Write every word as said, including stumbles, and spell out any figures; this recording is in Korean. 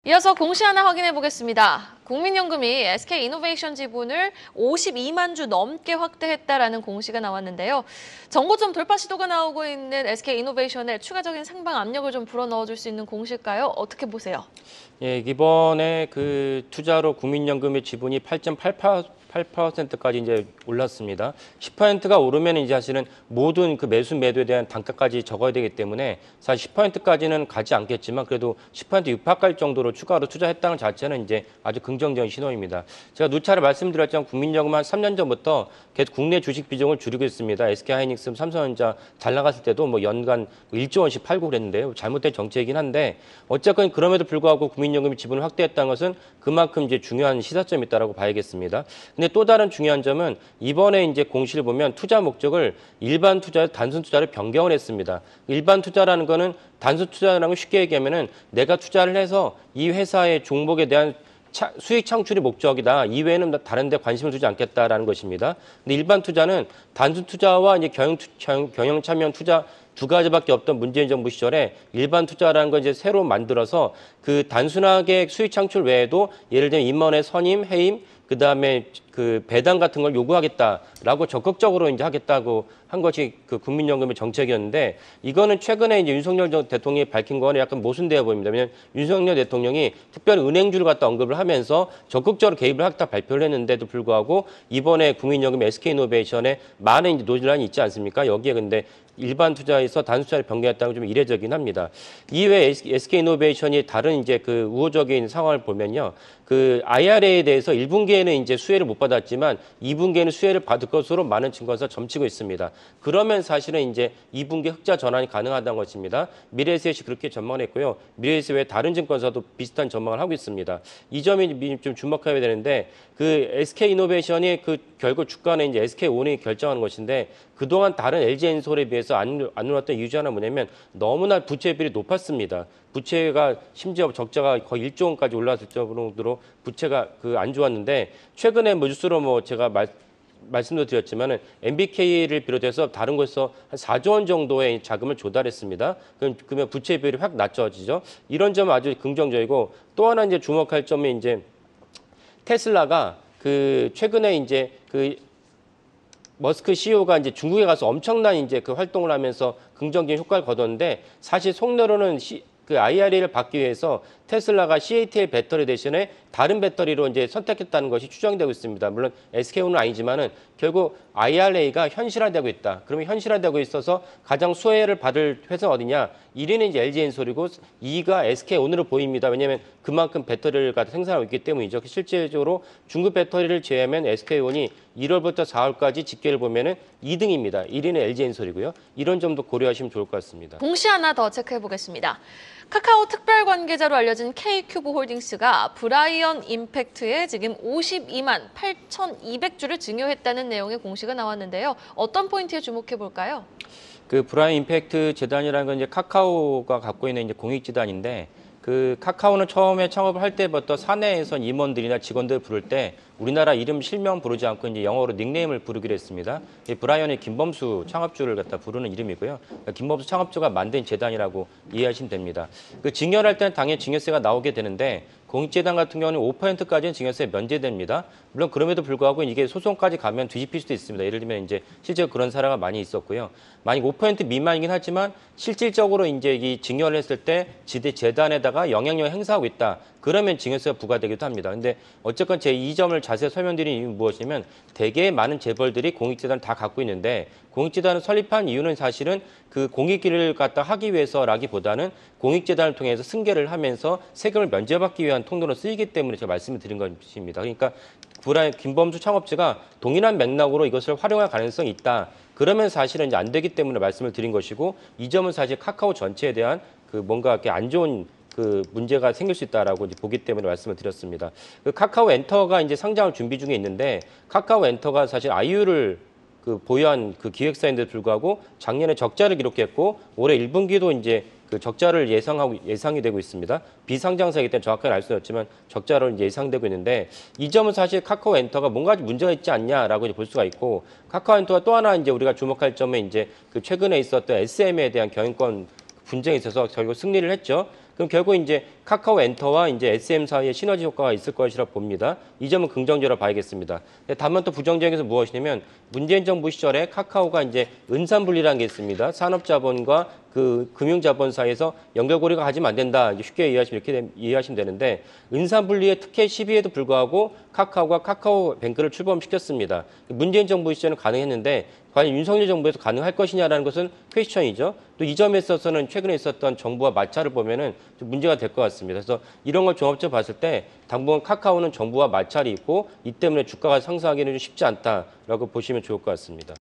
이어서 공시 하나 확인해 보겠습니다. 국민연금이 에스케이이노베이션 지분을 오십이만 주 넘게 확대했다라는 공시가 나왔는데요. 정고점 돌파 시도가 나오고 있는 에스케이이노베이션에 추가적인 상방 압력을 좀 불어넣어줄 수 있는 공시일까요? 어떻게 보세요? 예, 이번에 그 투자로 국민연금의 지분이 팔 점 팔 퍼센트까지 이제 올랐습니다. 십 퍼센트가 오르면 이제 사실은 모든 그 매수 매도에 대한 단가까지 적어야 되기 때문에 사실 십 퍼센트까지는 가지 않겠지만 그래도 십 퍼센트 육박할 정도로 추가로 투자했다는 자체는 이제 아주 긍정적인 신호입니다. 제가 누차례 말씀드렸지만 국민연금 한 삼 년 전부터 계속 국내 주식 비중을 줄이고 있습니다. 에스케이하이닉스, 삼성전자 잘 나갔을 때도 뭐 연간 일조 원씩 팔고 그랬는데요. 잘못된 정책이긴 한데 어쨌건 그럼에도 불구하고 국민연금이 지분을 확대했다는 것은 그만큼 이제 중요한 시사점이 있다라고 봐야겠습니다. 근데 또 다른 중요한 점은 이번에 이제 공시를 보면 투자 목적을 일반 투자에서 단순 투자를 변경을 했습니다. 일반 투자라는 거는 단순 투자라는 걸 쉽게 얘기하면은 내가 투자를 해서 이 회사의 종목에 대한 차, 수익 창출이 목적이다. 이외에는 다른 데 관심을 두지 않겠다라는 것입니다. 근데 일반 투자는 단순 투자와 이제 경영, 투, 경영 참여 투자 두 가지밖에 없던 문재인 정부 시절에 일반 투자라는 걸 이제 새로 만들어서 그 단순하게 수익 창출 외에도 예를 들면 임원의 선임, 해임, 그 다음에 그 배당 같은 걸 요구하겠다라고 적극적으로 이제 하겠다고 한 것이 그 국민연금의 정책이었는데 이거는 최근에 이제 윤석열 대통령이 밝힌 거는 약간 모순되어 보입니다. 왜냐하면 윤석열 대통령이 특별히 은행주를 갖다 언급을 하면서 적극적으로 개입을 하겠다 발표를 했는데도 불구하고 이번에 국민연금 에스케이이노베이션에 많은 이제 논란이 있지 않습니까? 여기에 근데 일반 투자에서 단순 투자를 변경했다는 건 좀 이례적이긴 합니다. 이외에 에스케이이노베이션이 다른 이제 그 우호적인 상황을 보면요. 그 아이알에이에 대해서 일 분기에는 이제 수혜를 못 받았지만 이 분기에는 수혜를 받을 것으로 많은 증권사 점치고 있습니다. 그러면 사실은 이제 이 분기 흑자 전환이 가능하다는 것입니다. 미래에셋이 그렇게 전망했고요. 미래에셋 외에 다른 증권사도 비슷한 전망을 하고 있습니다. 이 점이 좀 주목해야 되는데 그 에스케이이노베이션이 그 결국 주가는 이제 에스케이온이 결정하는 것인데 그동안 다른 엘지엔솔에 비해서 안, 안 올랐던 이유 중 하나 뭐냐면 너무나 부채 비율이 높았습니다. 부채가 심지어 적자가 거의 일조 원까지 올랐을 정도로 부채가 그 안 좋았는데 최근에 뭐 뉴스로 뭐 제가 말 말씀도 드렸지만은 엠비케이를 비롯해서 다른 곳에서 한 사조 원 정도의 자금을 조달했습니다. 그러면 부채 비율이 확 낮춰지죠. 이런 점은 아주 긍정적이고 또 하나 이제 주목할 점이 이제 테슬라가 그 최근에 이제 그 머스크 씨이오가 이제 중국에 가서 엄청난 이제 그 활동을 하면서 긍정적인 효과를 거뒀는데 사실 속내로는 시, 그 아이알에이를 받기 위해서 테슬라가 씨에이티엘 배터리 대신에 다른 배터리로 이제 선택했다는 것이 추정되고 있습니다. 물론 에스케이온은 아니지만은 결국 아이알에이가 현실화되고 있다. 그러면 현실화되고 있어서 가장 수혜를 받을 회사는 어디냐? 일 위는 이제 엘지엔솔이고 이 위가 에스케이온으로 보입니다. 왜냐하면 그만큼 배터리를 갖다 생산하고 있기 때문이죠. 실제적으로 중국 배터리를 제외하면 에스케이온이 일월부터 사월까지 집계를 보면은 이 등입니다. 일 위는 엘지엔솔이고요. 이런 점도 고려하시면 좋을 것 같습니다. 공시 하나 더 체크해 보겠습니다. 카카오 특별 관계자로 알려진 K큐브홀딩스가 브라이언 임팩트에 지금 오십이만 팔천이백 주를 증여했다는 내용의 공시가 나왔는데요. 어떤 포인트에 주목해 볼까요? 그 브라이언 임팩트 재단이라는 건 이제 카카오가 갖고 있는 이제 공익 재단인데 그 카카오는 처음에 창업을 할 때부터 사내에선 임원들이나 직원들 부를 때 우리나라 이름 실명 부르지 않고 이제 영어로 닉네임을 부르기로 했습니다. 브라이언이 김범수 창업주를 갖다 부르는 이름이고요. 김범수 창업주가 만든 재단이라고 이해하시면 됩니다. 그 증여를 할 때는 당연히 증여세가 나오게 되는데 공익재단 같은 경우는 오 퍼센트까지는 증여세 면제됩니다. 물론 그럼에도 불구하고 이게 소송까지 가면 뒤집힐 수도 있습니다. 예를 들면 이제 실제로 그런 사례가 많이 있었고요. 만약 오 퍼센트 미만이긴 하지만 실질적으로 이제 이 증여를 했을 때 지대 재단에다가 영향력을 행사하고 있다. 그러면 증여세가 부과되기도 합니다. 근데 어쨌건 제 이 점을 자세히 설명드린 이유는 무엇이냐면 대개 많은 재벌들이 공익재단을 다 갖고 있는데 공익재단을 설립한 이유는 사실은 그 공익기를 갖다 하기 위해서라기보다는 공익재단을 통해서 승계를 하면서 세금을 면제받기 위한 통로로 쓰이기 때문에 제가 말씀을 드린 것입니다. 그러니까 브라이언 김범수 창업주가 동일한 맥락으로 이것을 활용할 가능성이 있다. 그러면 사실은 이제 안 되기 때문에 말씀을 드린 것이고 이 점은 사실 카카오 전체에 대한 그 뭔가 이렇게 안 좋은 그 문제가 생길 수 있다라고 이제 보기 때문에 말씀을 드렸습니다. 그 카카오 엔터가 이제 상장을 준비 중에 있는데 카카오 엔터가 사실 아이유를 그 보유한 그 기획사인데도 불구하고 작년에 적자를 기록했고 올해 일 분기도 이제 그 적자를 예상하고 예상이 되고 있습니다. 비상장사이기 때문에 정확하게 알 수는 없지만 적자로 예상되고 있는데 이 점은 사실 카카오 엔터가 뭔가 문제가 있지 않냐라고 이제 볼 수가 있고 카카오 엔터가 또 하나 이제 우리가 주목할 점은 이제 그 최근에 있었던 에스엠에 대한 경영권 분쟁에 있어서 결국 승리를 했죠. 그럼 결국 이제 카카오 엔터와 이제 에스엠 사이에 시너지 효과가 있을 것이라 봅니다. 이 점은 긍정적으로 봐야겠습니다. 다만 또 부정적인 것은 무엇이냐면 문재인 정부 시절에 카카오가 이제 은산분리라는 게 있습니다. 산업자본과 그 금융자본 사이에서 연결고리가 가지면 안 된다. 쉽게 이해하시면 이렇게 이해하시면 되는데 은산분리의 특혜 시비에도 불구하고 카카오가 카카오뱅크를 출범시켰습니다. 문재인 정부 시절에는 가능했는데 과연 윤석열 정부에서 가능할 것이냐라는 것은 퀘스천이죠. 또 이 점에 있어서는 최근에 있었던 정부와 마찰을 보면은 좀 문제가 될 것 같습니다. 그래서 이런 걸 종합적으로 봤을 때 당분간 카카오는 정부와 마찰이 있고 이 때문에 주가가 상승하기는 좀 쉽지 않다라고 보시면 좋을 것 같습니다.